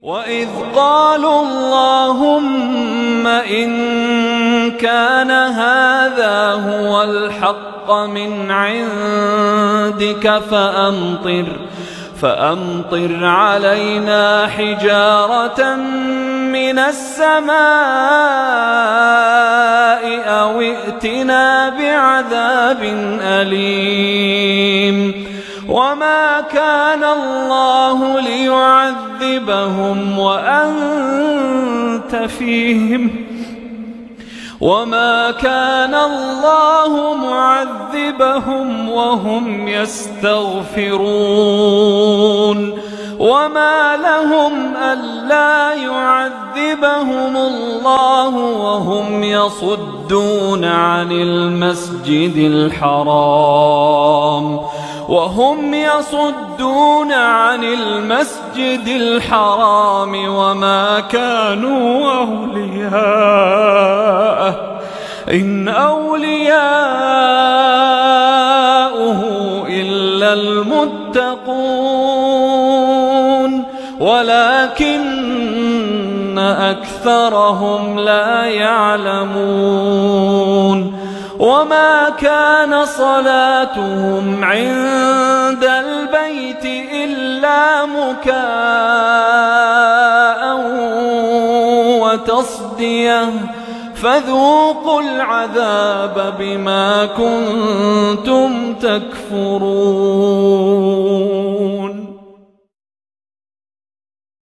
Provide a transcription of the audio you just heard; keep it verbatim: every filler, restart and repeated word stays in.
وإذ قالوا اللهم إن كان هذا هو الحق من عندك فأمطر فأمطر علينا حجارة من السماء أو ائتنا بعذاب أليم وما كان الله ليعذبهم وأنت فيهم وما كان الله معذبهم وهم يستغفرون وما لهم ألا يعذبهم الله وهم يصدون عن المسجد الحرام وهم يصدون عن المسجد الحرام وما كانوا أولياءه إن أولياؤه إلا المتقون ولكن أكثرهم لا يعلمون وما كان صلاتهم عند البيت إلا مكاء وتصدية فذوقوا العذاب بما كنتم تكفرون.